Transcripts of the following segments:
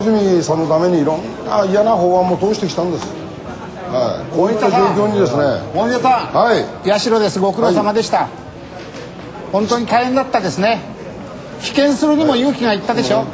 泉さんのためにいろんな嫌な法案も通してきたんです。はい、こういった状況にですね。 大宮さん、はい、社です。ご苦労様でした。はい、本当に大変だったですね。棄権するにも勇気がいったでしょ。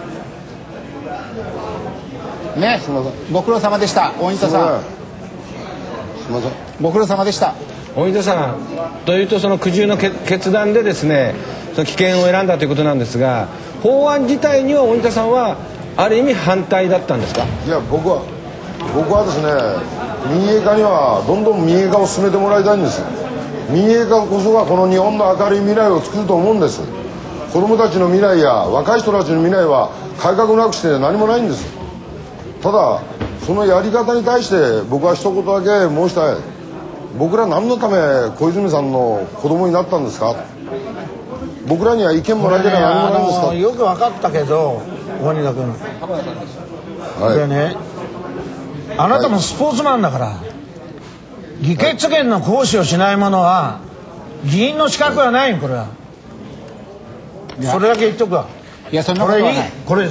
ね、すみません。ご苦労様でした、大分さん。 すみません。 ご苦労様でした。 大分さんというと、その苦渋の決断でですね、その棄権を選んだということなんですが、法案自体には大分さんはある意味反対だったんですか？ いや、僕はですね、民営化にはどんどん民営化を進めてもらいたいんです。民営化こそがこの日本の明るい未来を作ると思うんです。子どもたちの未来や若い人たちの未来は改革なくして何もないんです。ただそのやり方に対して僕は一言だけ申したい。僕ら何のため小泉さんの子供になったんですか？僕らには意見もなければ何もないんですか？ よく分かったけど、大仁田君、これね、あなたもスポーツマンだから、議決権の行使をしない者は議員の資格はないよ。これはそれだけ言っとくわ。 いや、そんなことはない。 これです。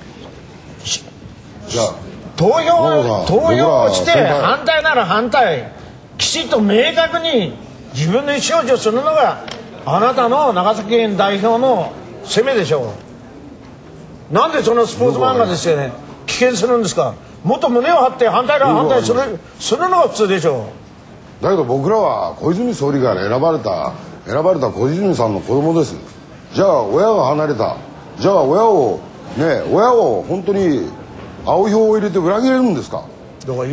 じゃあ投票して反対なら反対、きちっと明確に自分の意思表示をするのがあなたの長崎県代表の責めでしょう。なんでそのスポーツ漫画ですよね、棄権するんですか？もっと胸を張って反対なら反対するのが普通でしょう。 だけど僕らは小泉総理から選ばれた小泉さんの子供です。じゃあ親が離れた、じゃあ親を本当に青票を入れて裏切れるんですか？だから、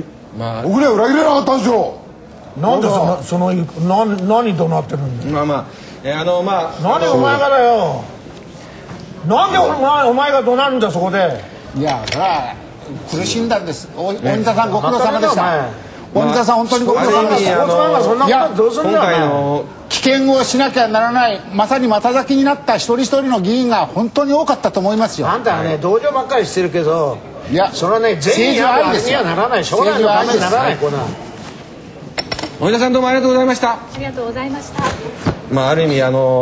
僕らは裏切れなかったんですよ。 なんで何怒鳴ってるんだよ。何お前がだよ。なんでお前が怒鳴るんだそこで。 いや、それは苦しんだんです。大仁田さん、ご苦労様でした。大仁田さん、本当にご苦労様でした。今回の棄権をしなきゃならない、まさに股咲きになった一人一人の議員が本当に多かったと思いますよ。 あんたはね、同情ばっかりしてるけど、 いや、 それはね、全員やるわけにはならない。将来のためにならない。 大分さん、どうもありがとうございました。 ありがとうございました。 ある意味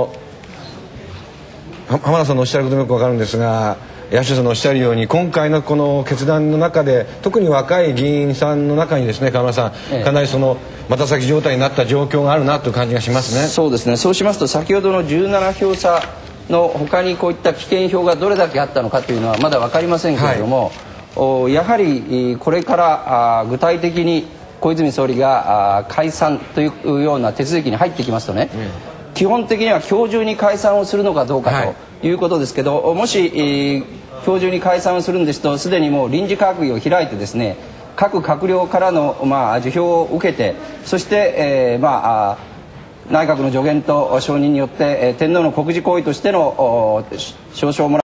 浜田さんのおっしゃることもよくわかるんですが、八代さんのおっしゃるように、今回のこの決断の中で特に若い議員さんの中にですね、河村さん、かなりその股先状態になった状況があるなという感じがしますね。 そうですね。そうしますと、先ほどの17票差の他にこういった棄権票がどれだけあったのかというのはまだ分かりませんけれども、やはりこれから具体的に小泉総理が解散というような手続きに入ってきますとね、基本的には今日中に解散をするのかどうかということですけど、もし今日中に解散をするんですと、すでにもう臨時閣議を開いてですね、各閣僚からの辞表を受けて、そして内閣の助言と承認によって天皇の国事行為としての証書をもらう